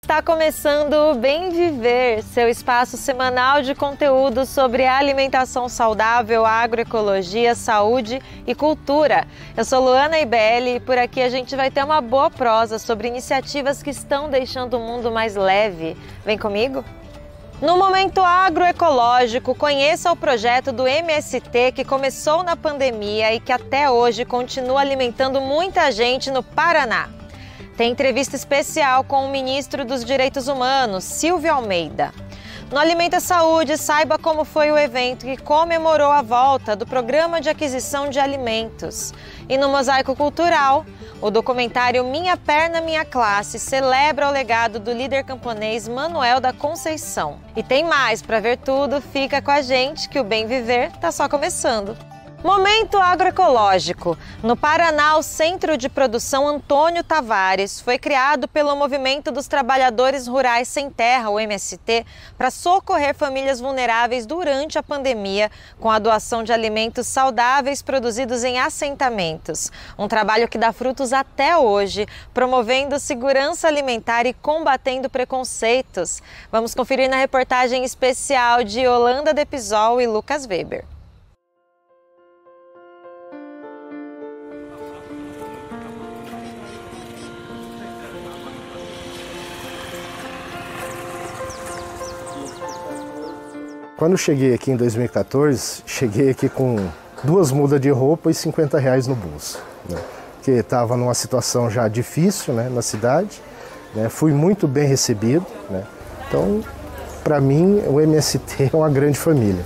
Está começando o Bem Viver, seu espaço semanal de conteúdo sobre alimentação saudável, agroecologia, saúde e cultura. Eu sou Luana Ibelli e por aqui a gente vai ter uma boa prosa sobre iniciativas que estão deixando o mundo mais leve. Vem comigo? No Momento Agroecológico, conheça o projeto do MST que começou na pandemia e que até hoje continua alimentando muita gente no Paraná. Tem entrevista especial com o ministro dos Direitos Humanos, Silvio Almeida. No Alimenta Saúde, saiba como foi o evento que comemorou a volta do Programa de Aquisição de Alimentos. E no Mosaico Cultural, o documentário Minha Perna, Minha Classe celebra o legado do líder camponês Manuel da Conceição. E tem mais, para ver tudo, fica com a gente que o Bem Viver está só começando. Momento Agroecológico. No Paraná, o Centro de Produção Antônio Tavares foi criado pelo Movimento dos Trabalhadores Rurais Sem Terra, o MST, para socorrer famílias vulneráveis durante a pandemia com a doação de alimentos saudáveis produzidos em assentamentos. Um trabalho que dá frutos até hoje, promovendo segurança alimentar e combatendo preconceitos. Vamos conferir na reportagem especial de Yolanda Depisol e Lucas Weber. Quando eu cheguei aqui em 2014, cheguei aqui com 2 mudas de roupa e R$50 no bolso, né? Porque estava numa situação já difícil, né, na cidade, né? Fui muito bem recebido, né? Então, para mim, o MST é uma grande família.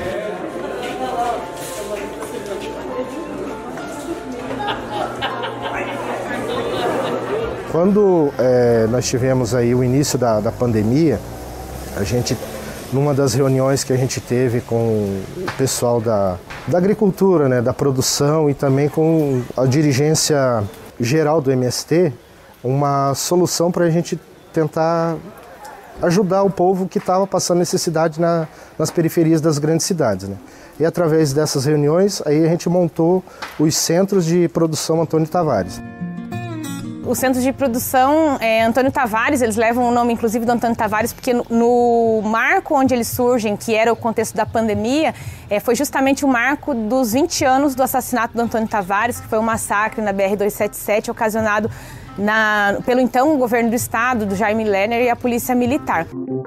Quando nós tivemos aí o início da pandemia, a gente, numa das reuniões que a gente teve com o pessoal da agricultura, né, da produção e também com a dirigência geral do MST, uma solução para a gente tentar ajudar o povo que estava passando necessidade nas periferias das grandes cidades, né? E através dessas reuniões, aí a gente montou os Centros de Produção Antônio Tavares. O Centro de Produção Antônio Tavares, eles levam o nome inclusive do Antônio Tavares porque no marco onde eles surgem, que era o contexto da pandemia, foi justamente o marco dos 20 anos do assassinato do Antônio Tavares, que foi um massacre na BR-277 ocasionado pelo então governo do estado, do Jaime Lerner e a polícia militar.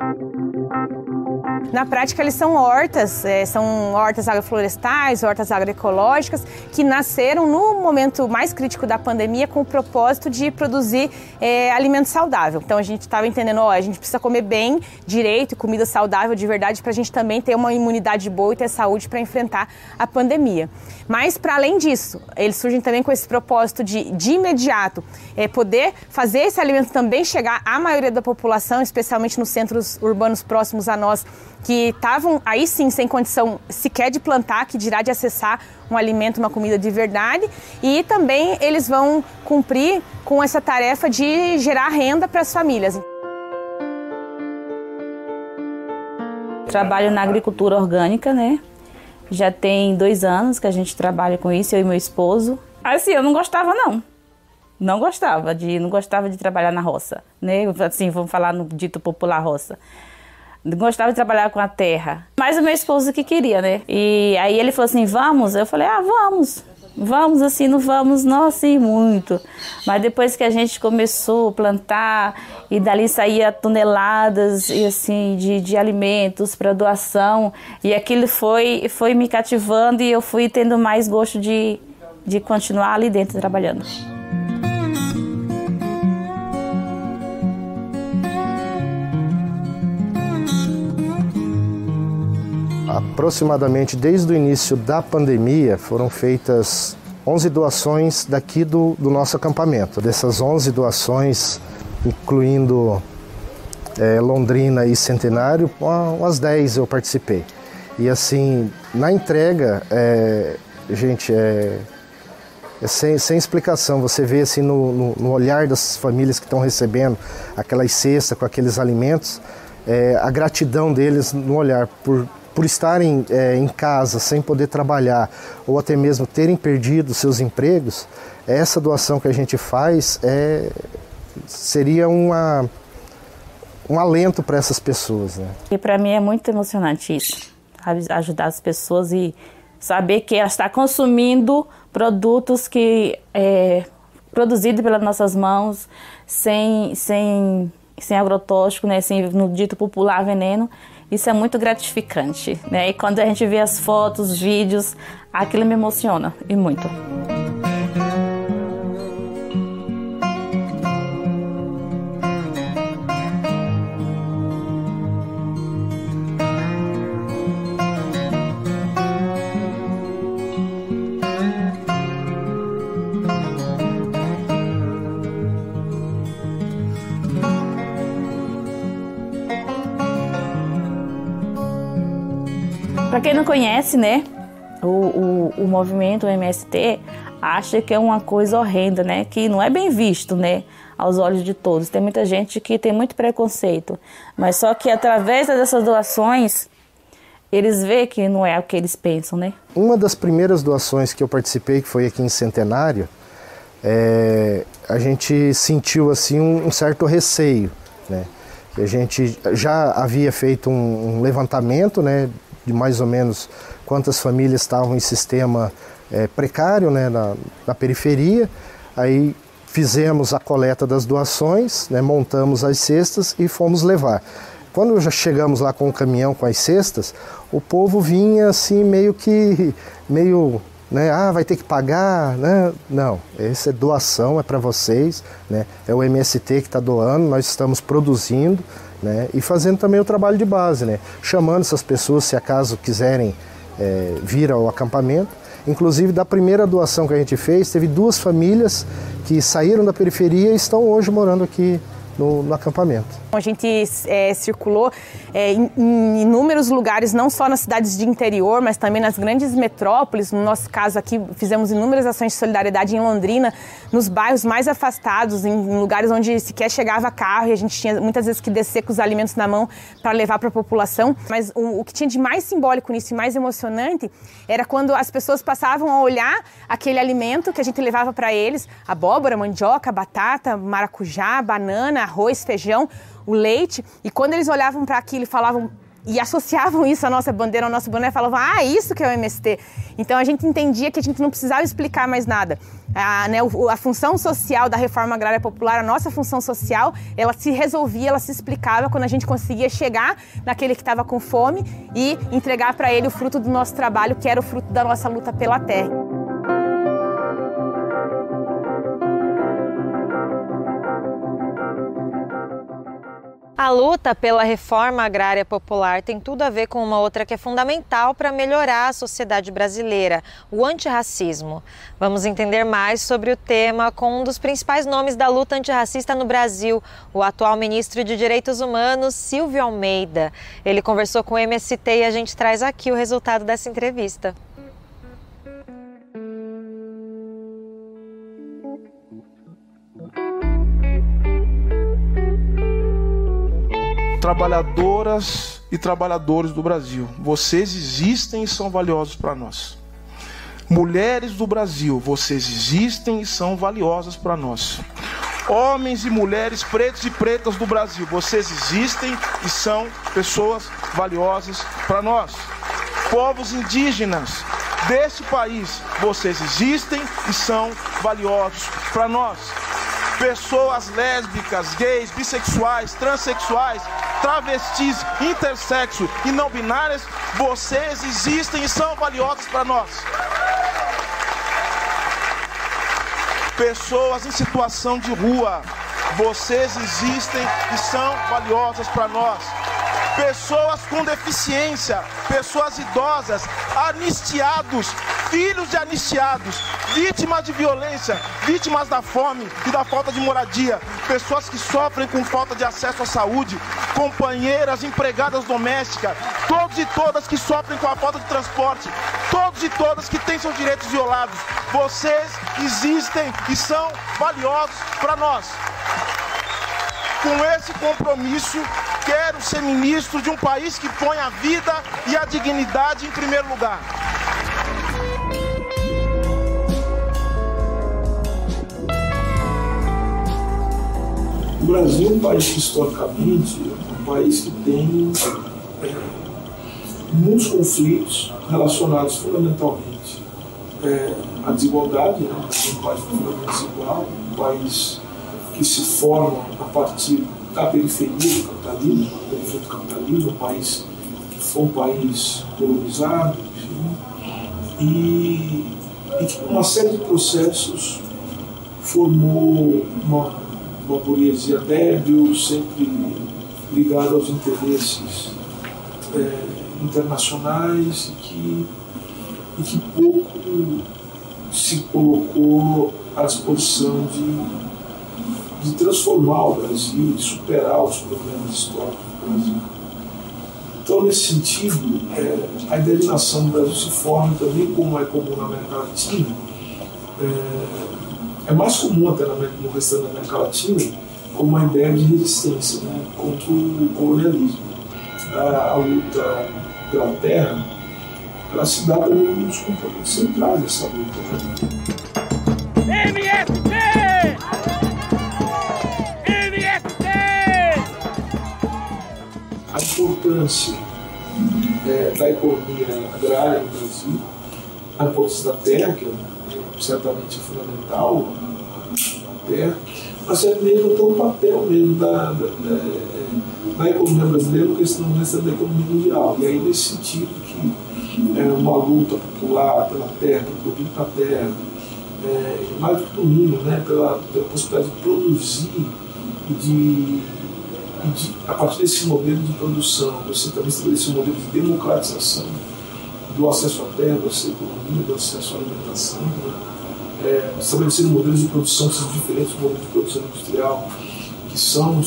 Na prática, eles são hortas agroflorestais, hortas agroecológicas, que nasceram no momento mais crítico da pandemia com o propósito de produzir alimento saudável. Então, a gente estava entendendo, a gente precisa comer bem, direito, comida saudável de verdade, para a gente também ter uma imunidade boa e ter saúde para enfrentar a pandemia. Mas, para além disso, eles surgem também com esse propósito de imediato, poder fazer esse alimento também chegar à maioria da população, especialmente nos centros urbanos próximos a nós, que estavam aí sim sem condição sequer de plantar, que dirá de acessar um alimento, uma comida de verdade, e também eles vão cumprir com essa tarefa de gerar renda para as famílias. Trabalho na agricultura orgânica, né? Já tem 2 anos que a gente trabalha com isso, eu e meu esposo. Assim, eu não gostava não. Não gostava de trabalhar na roça, né? Assim, vamos falar no dito popular roça. Gostava de trabalhar com a terra, mas o meu esposo que queria, né? E aí ele falou assim, vamos? Eu falei, vamos, assim, não vamos, não assim muito. Mas depois que a gente começou a plantar e dali saía toneladas e, assim, de alimentos para doação, e aquilo foi me cativando e eu fui tendo mais gosto de continuar ali dentro trabalhando. Aproximadamente desde o início da pandemia foram feitas 11 doações daqui do nosso acampamento. Dessas 11 doações, incluindo Londrina e Centenário, umas 10 eu participei. E assim, na entrega, gente, sem explicação. Você vê assim no olhar das famílias que estão recebendo aquelas cestas com aqueles alimentos, a gratidão deles no olhar por estarem em casa sem poder trabalhar ou até mesmo terem perdido seus empregos. Essa doação que a gente faz seria um alento para essas pessoas, né? E para mim é muito emocionante isso, sabe? Ajudar as pessoas e saber que ela está consumindo produtos que produzidos pelas nossas mãos, sem agrotóxico, né? Sem, no dito popular, veneno. Isso é muito gratificante, né? E quando a gente vê as fotos, vídeos, aquilo me emociona, e muito. Para quem não conhece, né, o movimento MST acha que é uma coisa horrenda, né, que não é bem visto, né, aos olhos de todos. Tem muita gente que tem muito preconceito, mas só que através dessas doações eles veem que não é o que eles pensam, né. Uma das primeiras doações que eu participei, que foi aqui em Centenário, a gente sentiu assim um certo receio, né. A gente já havia feito um levantamento, né, de mais ou menos quantas famílias estavam em sistema precário, né, na periferia. Aí fizemos a coleta das doações, né, montamos as cestas e fomos levar. Quando já chegamos lá com o caminhão com as cestas, o povo vinha assim meio, né, vai ter que pagar, né? Não, essa é doação, é para vocês, né? É o MST que está doando, nós estamos produzindo, né, e fazendo também o trabalho de base, né, chamando essas pessoas, se acaso quiserem vir ao acampamento. Inclusive, da primeira doação que a gente fez, teve 2 famílias que saíram da periferia e estão hoje morando aqui no acampamento. A gente circulou em inúmeros lugares, não só nas cidades de interior, mas também nas grandes metrópoles. No nosso caso aqui, fizemos inúmeras ações de solidariedade em Londrina, nos bairros mais afastados, em lugares onde sequer chegava carro e a gente tinha muitas vezes que descer com os alimentos na mão para levar para a população. Mas o que tinha de mais simbólico nisso e mais emocionante era quando as pessoas passavam a olhar aquele alimento que a gente levava para eles, abóbora, mandioca, batata, maracujá, banana, arroz, feijão, o leite, e quando eles olhavam para aquilo e falavam e associavam isso à nossa bandeira, ao nosso boné, falavam, isso que é o MST. Então a gente entendia que a gente não precisava explicar mais nada. A função social da reforma agrária popular, a nossa função social, ela se resolvia, ela se explicava quando a gente conseguia chegar naquele que estava com fome e entregar para ele o fruto do nosso trabalho, que era o fruto da nossa luta pela terra. A luta pela reforma agrária popular tem tudo a ver com uma outra que é fundamental para melhorar a sociedade brasileira, o antirracismo. Vamos entender mais sobre o tema com um dos principais nomes da luta antirracista no Brasil, o atual ministro de Direitos Humanos, Silvio Almeida. Ele conversou com o MST e a gente traz aqui o resultado dessa entrevista. Trabalhadoras e trabalhadores do Brasil, vocês existem e são valiosos para nós. Mulheres do Brasil, vocês existem e são valiosas para nós. Homens e mulheres, pretos e pretas do Brasil, vocês existem e são pessoas valiosas para nós. Povos indígenas deste país, vocês existem e são valiosos para nós. Pessoas lésbicas, gays, bissexuais, transexuais, travestis, intersexo e não binárias, vocês existem e são valiosos para nós. Pessoas em situação de rua, vocês existem e são valiosas para nós. Pessoas com deficiência, pessoas idosas, anistiados, filhos de anistiados, vítimas de violência, vítimas da fome e da falta de moradia, pessoas que sofrem com falta de acesso à saúde, companheiras, empregadas domésticas, todos e todas que sofrem com a falta de transporte, todos e todas que têm seus direitos violados, vocês existem e são valiosos para nós. Com esse compromisso, quero ser ministro de um país que põe a vida e a dignidade em primeiro lugar. Brasil é um país que, historicamente, é um país que tem muitos conflitos relacionados fundamentalmente à desigualdade, né? É um país profundamente desigual, um país que se forma a partir da periferia do capitalismo, um país que foi um país colonizado, enfim, e que, por uma série de processos, formou uma burguesia débil, sempre ligada aos interesses internacionais e que pouco se colocou à disposição de transformar o Brasil, de superar os problemas históricos do Brasil. Então, nesse sentido, a ideia de nação do Brasil se forma também, como é comum na América Latina, é mais comum até no restante da América Latina, como uma ideia de resistência, né, contra o colonialismo. A luta pela terra, ela se dá também um dos componentes centrais dessa luta. Né? MST! MST! A importância da economia agrária no Brasil, a importância da terra, que certamente é fundamental, a terra, mas é mesmo até o papel mesmo da economia brasileira, porque senão não é da economia mundial. E aí, nesse sentido, que é uma luta popular pela terra, pelo domínio da terra, mais do que domínio, né, pela possibilidade de produzir e a partir desse modelo de produção, você também estabelecer um modelo de democratização do acesso à terra, do acesso à economia, do acesso à alimentação, né? Estabelecendo modelos de produção que são diferentes dos modelos de produção industrial, que são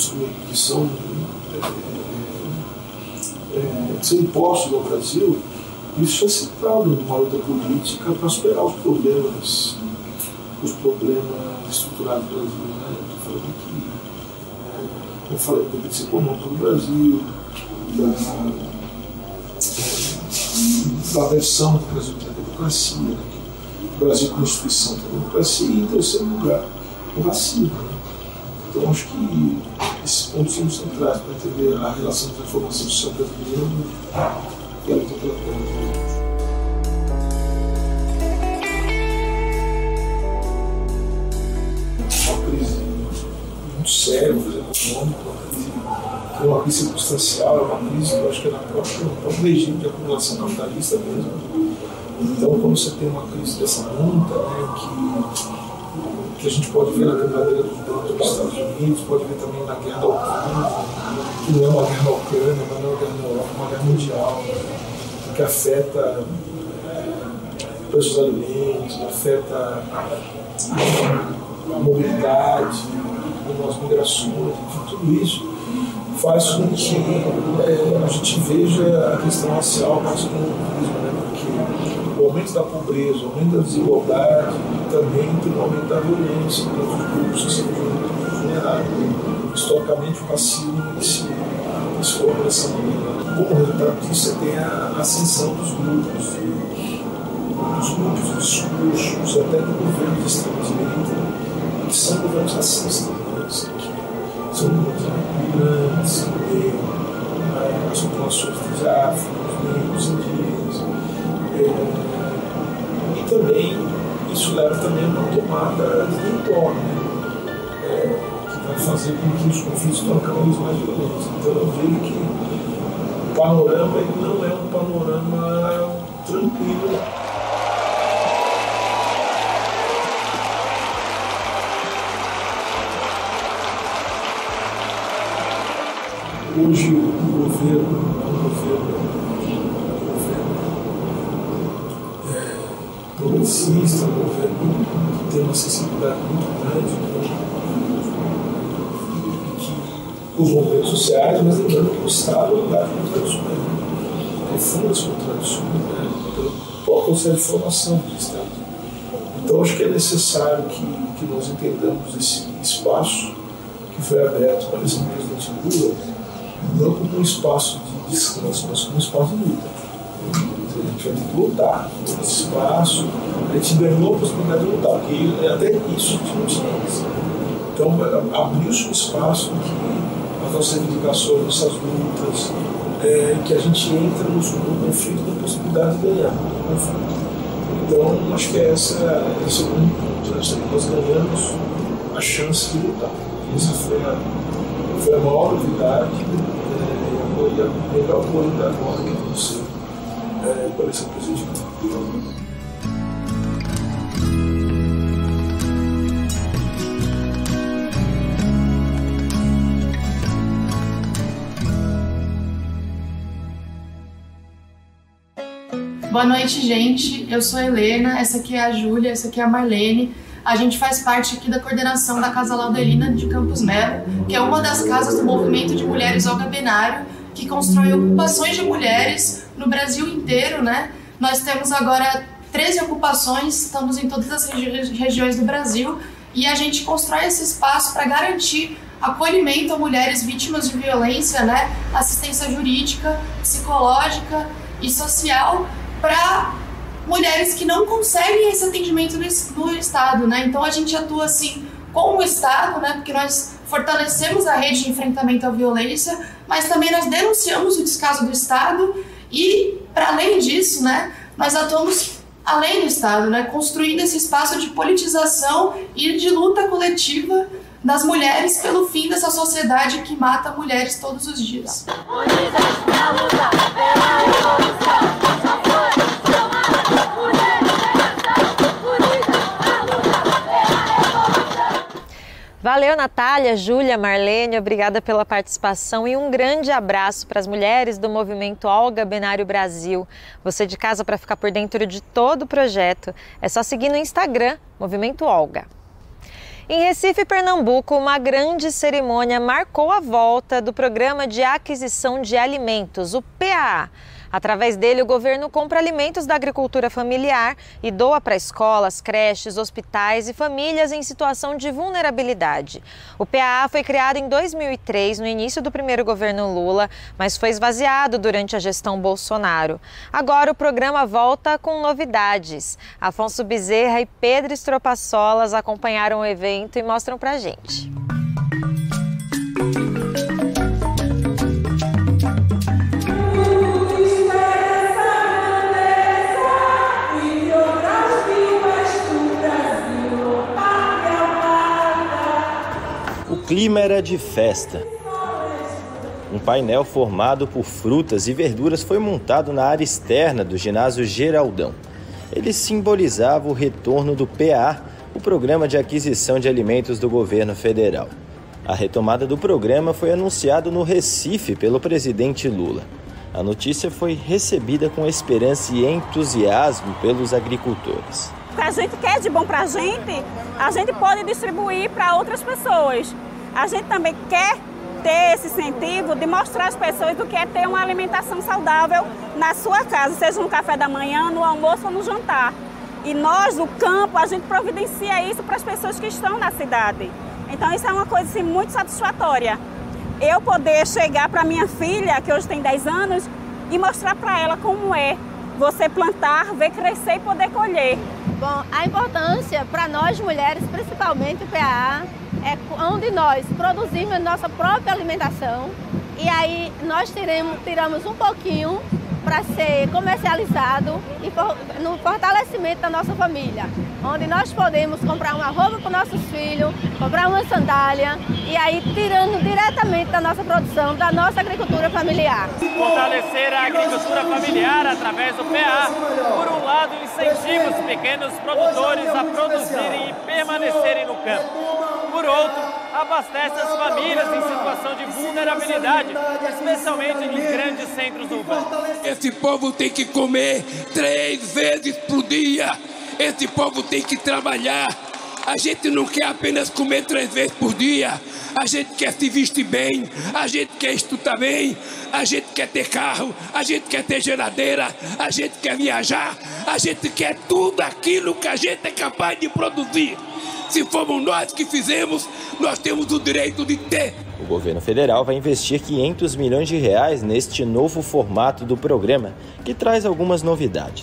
impostos ao Brasil. Isso é citado numa luta política para superar os problemas estruturais do Brasil. Né? Estou falando que, eu falei da dependência econômica do Brasil, da aversão do Brasil à democracia, né? O Brasil como instituição da democracia, e, em terceiro lugar, o racismo. Né? Então, acho que esses pontos são centrais para entender a relação da transformação social brasileira e a luta pela terra. Uma crise muito séria, uma crise econômica, uma crise circunstancial, é uma crise que eu acho que é no próprio regime de acumulação capitalista mesmo. Então, quando você tem uma crise dessa monta, né, que a gente pode ver na quebradeira dos Estados Unidos, pode ver também na guerra da Ucrânia, que não é uma guerra da Ucrânia, mas não é uma guerra da Europa, é uma guerra mundial, que afeta o preço dos alimentos, afeta a mobilidade, as migrações, enfim, tudo isso faz com que a gente veja a questão racial mais como um, né? Porque o aumento da pobreza, o aumento da desigualdade também tem um aumento da violência para os grupos que são vulneráveis. Historicamente, o racismo se coloca dessa maneira. Como resultado disso, você tem a ascensão dos grupos de discursos, até do governo de extrema-direita, que são governos racistas, né? Que são governos imigrantes, as populações dos afros, indígenas. E também, isso leva também a uma tomada de território, né? Que vai fazer com que os conflitos tornem cada vez mais violentos. Então eu vejo que o panorama ele não é um panorama tranquilo. Hoje o governo é um governo progressista, um governo que tem uma sensibilidade muito grande com os movimentos sociais, mas lembrando que o Estado é um lugar de contradições, refunda as contradições, né? Pelo próprio processo de formação do Estado. Então acho que é necessário que nós entendamos esse espaço que foi aberto para esse presidente Lula, não como um espaço de descanso, mas como um espaço de luta. A gente vai ter que lutar nesse espaço. A gente ganhou a possibilidade de lutar, porque até isso a gente não tinha. Então, abriu-se um espaço em que as nossas reivindicações, nossas lutas, que a gente entra no conflito com a possibilidade de ganhar no conflito. Então, acho que esse é o único ponto, né? Nós ganhamos a chance de lutar. Essa foi a maior novidade e a melhor coisa agora que aconteceu por esse presidente. Boa noite, gente. Eu sou a Helena, essa aqui é a Júlia, essa aqui é a Marlene. A gente faz parte aqui da coordenação da Casa Laudelina de Campos Melo, que é uma das casas do movimento de mulheres Olga Benário, que constrói ocupações de mulheres no Brasil inteiro, né? Nós temos agora 13 ocupações, estamos em todas as regiões do Brasil, e a gente constrói esse espaço para garantir acolhimento a mulheres vítimas de violência, né? Assistência jurídica, psicológica e social, para mulheres que não conseguem esse atendimento no Estado, né? Então a gente atua assim com o Estado, né? Porque nós fortalecemos a rede de enfrentamento à violência, mas também nós denunciamos o descaso do Estado e, para além disso, né? Nós atuamos além do Estado, né? Construindo esse espaço de politização e de luta coletiva das mulheres pelo fim dessa sociedade que mata mulheres todos os dias. Valeu, Natália, Júlia, Marlene, obrigada pela participação e um grande abraço para as mulheres do movimento Olga Benário Brasil. Você de casa, para ficar por dentro de todo o projeto, é só seguir no Instagram, Movimento Olga. Em Recife, Pernambuco, uma grande cerimônia marcou a volta do Programa de Aquisição de Alimentos, o PAA. Através dele, o governo compra alimentos da agricultura familiar e doa para escolas, creches, hospitais e famílias em situação de vulnerabilidade. O PAA foi criado em 2003, no início do primeiro governo Lula, mas foi esvaziado durante a gestão Bolsonaro. Agora o programa volta com novidades. Afonso Bezerra e Pedro Estropaçolas acompanharam o evento e mostram pra gente. O clima era de festa. Um painel formado por frutas e verduras foi montado na área externa do ginásio Geraldão. Ele simbolizava o retorno do PAA, o Programa de Aquisição de Alimentos do Governo Federal. A retomada do programa foi anunciada no Recife pelo presidente Lula. A notícia foi recebida com esperança e entusiasmo pelos agricultores. O que a gente quer de bom para a gente pode distribuir para outras pessoas. A gente também quer ter esse incentivo de mostrar às pessoas o que é ter uma alimentação saudável na sua casa, seja no café da manhã, no almoço ou no jantar. E nós, do campo, a gente providencia isso para as pessoas que estão na cidade. Então isso é uma coisa assim, muito satisfatória. Eu poder chegar para minha filha, que hoje tem 10 anos, e mostrar para ela como é você plantar, ver crescer e poder colher. Bom, a importância para nós mulheres, principalmente o PAA, é onde nós produzimos nossa própria alimentação e aí nós tiramos um pouquinho para ser comercializado e no fortalecimento da nossa família, onde nós podemos comprar uma roupa para os nossos filhos, comprar uma sandália e aí tirando diretamente da nossa produção, da nossa agricultura familiar. Fortalecer a agricultura familiar através do PAA, por um lado incentiva os pequenos produtores a produzirem e permanecerem no campo. Por outro, abastece as famílias em situação de vulnerabilidade, especialmente nos grandes centros urbanos. Esse povo tem que comer 3 vezes por dia. Esse povo tem que trabalhar. A gente não quer apenas comer 3 vezes por dia. A gente quer se vestir bem, a gente quer estudar bem, a gente quer ter carro, a gente quer ter geladeira, a gente quer viajar, a gente quer tudo aquilo que a gente é capaz de produzir. Se fomos nós que fizemos, nós temos o direito de ter. O governo federal vai investir R$500 milhões neste novo formato do programa, que traz algumas novidades.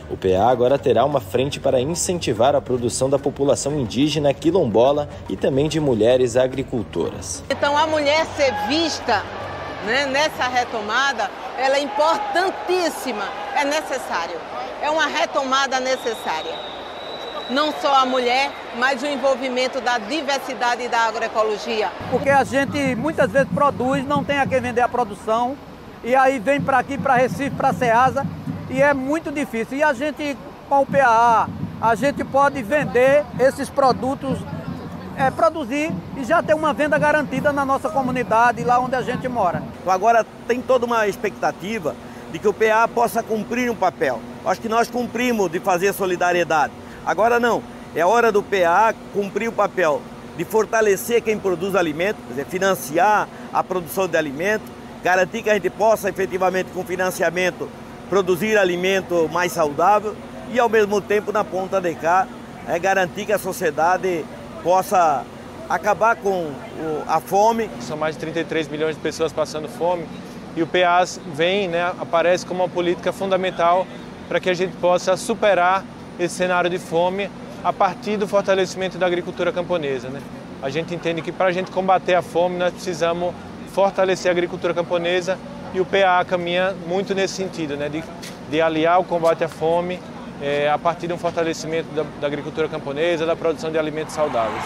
O PA agora terá uma frente para incentivar a produção da população indígena quilombola e também de mulheres agricultoras. Então a mulher ser vista, né, nessa retomada, ela é importantíssima, é necessário. É uma retomada necessária. Não só a mulher, mas o envolvimento da diversidade e da agroecologia. Porque a gente muitas vezes produz, não tem a quem vender a produção, e aí vem para aqui, para Recife, para Ceasa, e é muito difícil. E a gente, com o PAA, a gente pode vender esses produtos, produzir e já ter uma venda garantida na nossa comunidade, lá onde a gente mora. Agora tem toda uma expectativa de que o PAA possa cumprir um papel. Acho que nós cumprimos de fazer solidariedade. Agora não, é hora do PAA cumprir o papel de fortalecer quem produz alimento, quer dizer, financiar a produção de alimento, garantir que a gente possa efetivamente com financiamento produzir alimento mais saudável e ao mesmo tempo na ponta de cá garantir que a sociedade possa acabar com a fome. São mais de 33 milhões de pessoas passando fome e o PAA vem, aparece como uma política fundamental para que a gente possa superar esse cenário de fome a partir do fortalecimento da agricultura camponesa. A gente entende que para a gente combater a fome nós precisamos fortalecer a agricultura camponesa e o PAA caminha muito nesse sentido, de aliar o combate à fome a partir de um fortalecimento da agricultura camponesa, da produção de alimentos saudáveis.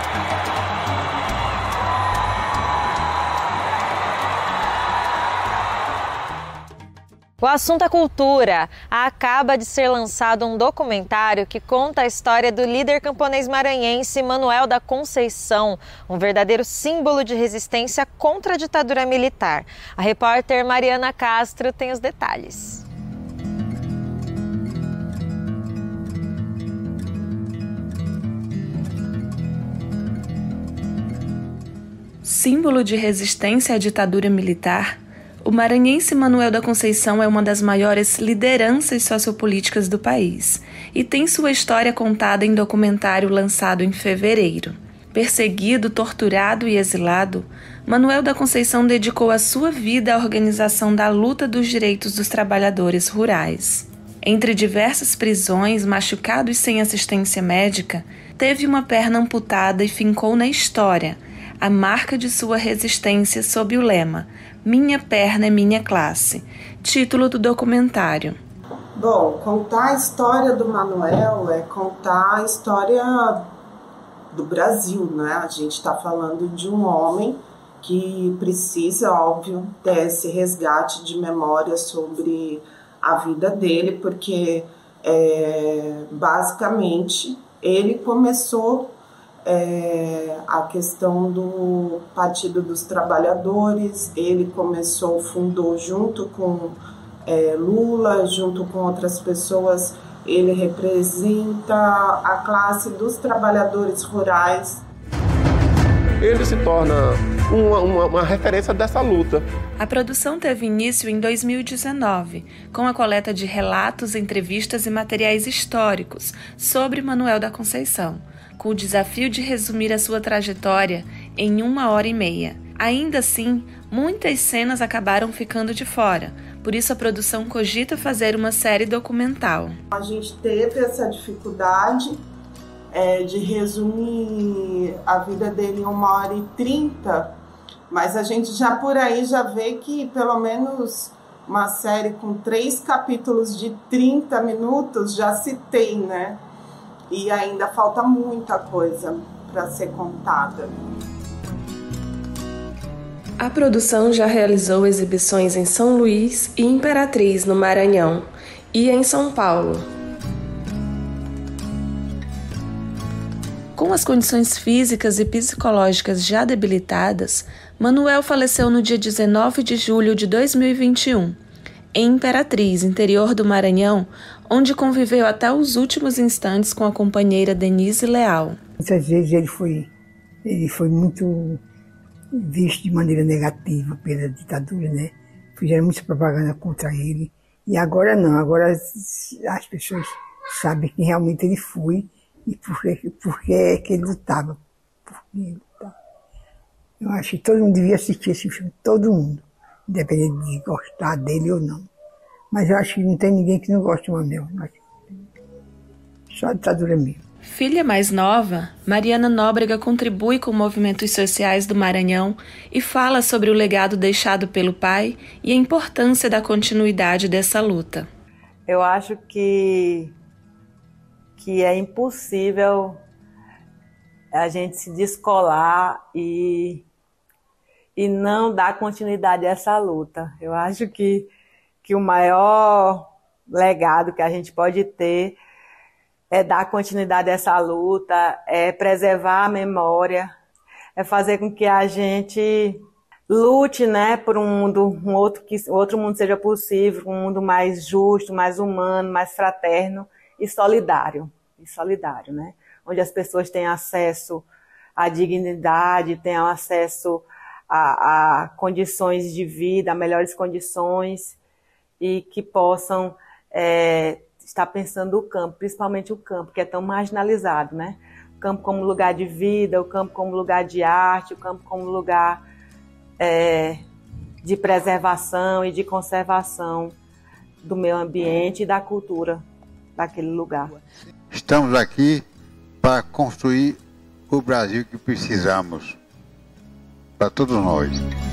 O assunto é cultura. Acaba de ser lançado um documentário que conta a história do líder camponês maranhense Manuel da Conceição, um verdadeiro símbolo de resistência contra a ditadura militar. A repórter Mariana Castro tem os detalhes. Símbolo de resistência à ditadura militar, o maranhense Manuel da Conceição é uma das maiores lideranças sociopolíticas do país e tem sua história contada em documentário lançado em fevereiro. Perseguido, torturado e exilado, Manuel da Conceição dedicou a sua vida à organização da luta dos direitos dos trabalhadores rurais. Entre diversas prisões, machucado e sem assistência médica, teve uma perna amputada e fincou na história a marca de sua resistência sob o lema "Minha perna é minha classe", título do documentário. Bom, contar a história do Manuel é contar a história do Brasil, né? A gente está falando de um homem que precisa, óbvio, ter esse resgate de memória sobre a vida dele, porque basicamente ele começou a questão do Partido dos Trabalhadores, ele fundou junto com Lula, junto com outras pessoas, ele representa a classe dos trabalhadores rurais. Ele se torna uma referência dessa luta. A produção teve início em 2019, com a coleta de relatos, entrevistas e materiais históricos sobre Manuel da Conceição, com o desafio de resumir a sua trajetória em 1h30. Ainda assim, muitas cenas acabaram ficando de fora, por isso a produção cogita fazer uma série documental. A gente teve essa dificuldade de resumir a vida dele em 1h30, mas a gente já por aí já vê que pelo menos uma série com 3 capítulos de 30 minutos já se tem, né? E ainda falta muita coisa para ser contada. A produção já realizou exibições em São Luís e Imperatriz, no Maranhão, e em São Paulo. Com as condições físicas e psicológicas já debilitadas, Manuel faleceu no dia 19 de julho de 2021, em Imperatriz, interior do Maranhão, onde conviveu até os últimos instantes com a companheira Denise Leal. Muitas vezes ele foi muito visto de maneira negativa pela ditadura, né? Fizeram muita propaganda contra ele. E agora não, agora as pessoas sabem que realmente ele foi e por que ele lutava. Eu acho que todo mundo devia assistir esse filme, todo mundo, independente de gostar dele ou não. Mas eu acho que não tem ninguém que não goste do Manuel. Só a ditadura mesmo. Filha mais nova, Mariana Nóbrega contribui com movimentos sociais do Maranhão e fala sobre o legado deixado pelo pai e a importância da continuidade dessa luta. Eu acho que é impossível a gente se descolar e não dar continuidade a essa luta. Eu acho que o maior legado que a gente pode ter é dar continuidade a essa luta, é preservar a memória, é fazer com que a gente lute, né, por um outro mundo seja possível, um mundo mais justo, mais humano, mais fraterno e solidário, né? Onde as pessoas tenham acesso à dignidade, tenham acesso a condições de vida, a melhores condições e que possam estar pensando o campo, principalmente o campo, que é tão marginalizado, né? O campo como lugar de vida, o campo como lugar de arte, o campo como lugar de preservação e de conservação do meio ambiente e da cultura daquele lugar. Estamos aqui para construir o Brasil que precisamos, para todos nós.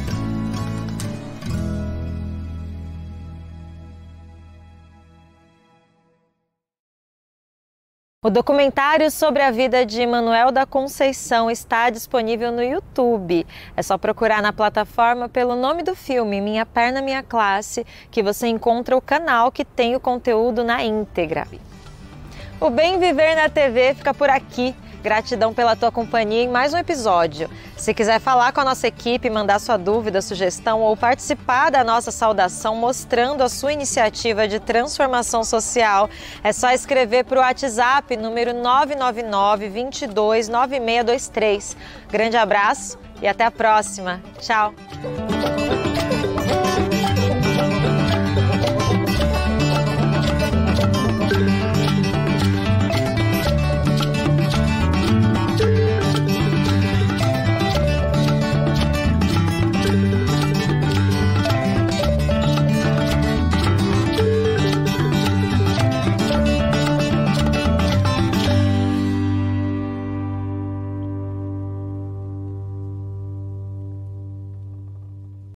O documentário sobre a vida de Manuel da Conceição está disponível no YouTube. É só procurar na plataforma pelo nome do filme, Minha Perna, Minha Classe, que você encontra o canal que tem o conteúdo na íntegra. O Bem Viver na TV fica por aqui. Gratidão pela tua companhia em mais um episódio. Se quiser falar com a nossa equipe, mandar sua dúvida, sugestão ou participar da nossa saudação mostrando a sua iniciativa de transformação social, é só escrever para o WhatsApp número 999 22 9623. Grande abraço e até a próxima. Tchau!